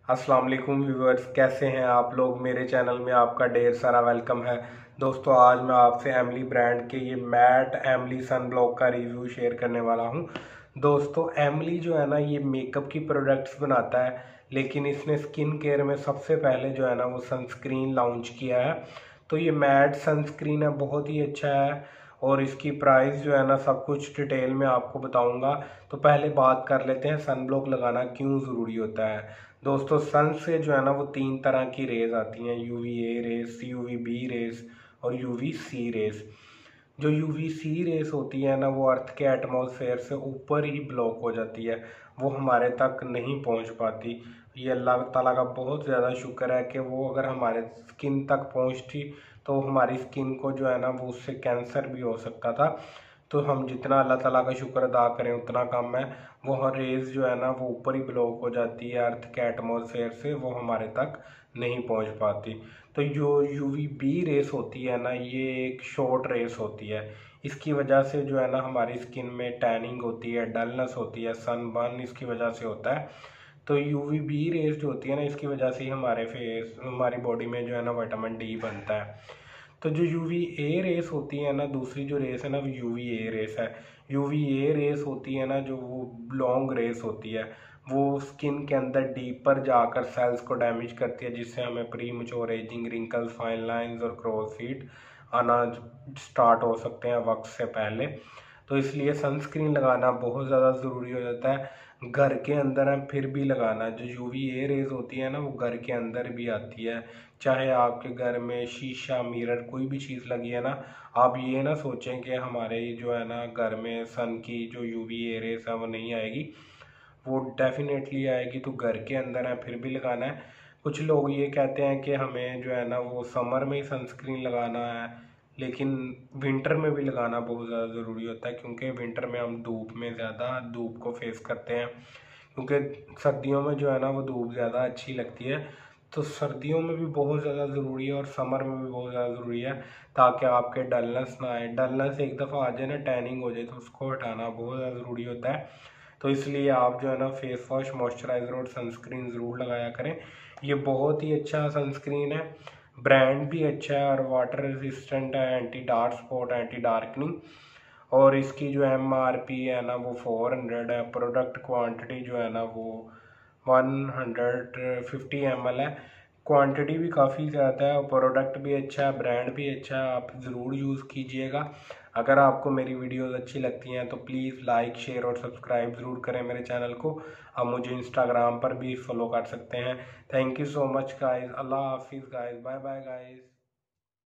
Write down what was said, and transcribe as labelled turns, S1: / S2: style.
S1: अस्सलाम वालेकुम व्यूवर्स, कैसे हैं आप लोग। मेरे चैनल में आपका ढेर सारा वेलकम है। दोस्तों, आज मैं आपसे एमली ब्रांड के ये मैट एमली सन ब्लॉक का रिव्यू शेयर करने वाला हूं। दोस्तों, एमली जो है ना, ये मेकअप की प्रोडक्ट्स बनाता है, लेकिन इसने स्किन केयर में सबसे पहले जो है ना वो सनस्क्रीन लॉन्च किया है। तो ये मैट सनस्क्रीन है, बहुत ही अच्छा है और इसकी प्राइस जो है ना सब कुछ डिटेल में आपको बताऊंगा। तो पहले बात कर लेते हैं सन ब्लॉक लगाना क्यों ज़रूरी होता है। दोस्तों, सन से जो है ना वो तीन तरह की रेज आती हैं, UV A rays, UV B rays और यूवी सी रेस। जो यूवी सी रेस होती है ना, वो अर्थ के एटमॉस्फेयर से ऊपर ही ब्लॉक हो जाती है, वो हमारे तक नहीं पहुंच पाती। ये अल्लाह ताला का बहुत ज़्यादा शुक्र है कि वो अगर हमारे स्किन तक पहुंचती तो हमारी स्किन को जो है ना वो उससे कैंसर भी हो सकता था। तो हम जितना अल्लाह ताला का शुक्र अदा करें उतना कम है। वो रेज जो है ना वो ऊपर ही ब्लॉक हो जाती है अर्थ के एटमॉस्फेयर से, वो हमारे तक नहीं पहुंच पाती। तो जो यूवी बी रेस होती है ना, ये एक शॉर्ट रेस होती है। इसकी वजह से जो है ना हमारी स्किन में टैनिंग होती है, डलनेस होती है, सनबर्न इसकी वजह से होता है। तो यूवी बी रेस जो होती है ना, इसकी वजह से ही हमारी बॉडी में जो है ना विटामिन डी बनता है। तो जो यूवी ए रेस होती है ना, दूसरी जो रेस है ना वो यूवी ए रेस है। यूवी ए रेस होती है ना, जो वो लॉन्ग रेस होती है, वो स्किन के अंदर डीपर जाकर सेल्स को डैमेज करती है, जिससे हमें premature aging, wrinkles, fine lines और क्रॉस फीट आना स्टार्ट हो सकते हैं वक्त से पहले। तो इसलिए सनस्क्रीन लगाना बहुत ज़्यादा ज़रूरी हो जाता है। घर के अंदर हम फिर भी लगाना, जो यूवी ए रेज होती है ना वो घर के अंदर भी आती है। चाहे आपके घर में शीशा, मिरर, कोई भी चीज़ लगी है ना, आप ये ना सोचें कि हमारे जो है ना घर में सन की जो यूवी ए रेज है वो नहीं आएगी, वो डेफिनेटली आएगी। तो घर के अंदर है फिर भी लगाना है। कुछ लोग ये कहते हैं कि हमें जो है ना वो समर में ही सनस्क्रीन लगाना है, लेकिन विंटर में भी लगाना बहुत ज़्यादा ज़रूरी होता है, क्योंकि विंटर में हम धूप में ज़्यादा धूप को फेस करते हैं। क्योंकि सर्दियों में जो है ना वो धूप ज़्यादा अच्छी लगती है। तो सर्दियों में भी बहुत ज़्यादा ज़रूरी है और समर में भी बहुत ज़्यादा ज़रूरी है, ताकि आपके डलनेस ना आए। डलनेस एक दफ़ा आ जाए ना, टैनिंग हो जाए, तो उसको हटाना बहुत ज़्यादा ज़रूरी होता है। तो इसलिए आप जो है ना फेस वॉश, मॉइस्चराइज़र और सनस्क्रीन ज़रूर लगाया करें। ये बहुत ही अच्छा सनस्क्रीन है, ब्रांड भी अच्छा है और वाटर रेजिस्टेंट है, anti dark spot, anti darkening. और इसकी जो MRP है ना वो 400 है। प्रोडक्ट क्वांटिटी जो है ना वो 150 ml है। क्वांटिटी भी काफ़ी ज़्यादा है और प्रोडक्ट भी अच्छा है, ब्रांड भी अच्छा है। आप ज़रूर यूज़ कीजिएगा। अगर आपको मेरी वीडियोस अच्छी लगती हैं तो प्लीज़ लाइक, शेयर और सब्सक्राइब ज़रूर करें मेरे चैनल को। आप मुझे इंस्टाग्राम पर भी फॉलो कर सकते हैं। Thank you so much guys. अल्लाह हाफिज़ गाइज़। Bye bye guys.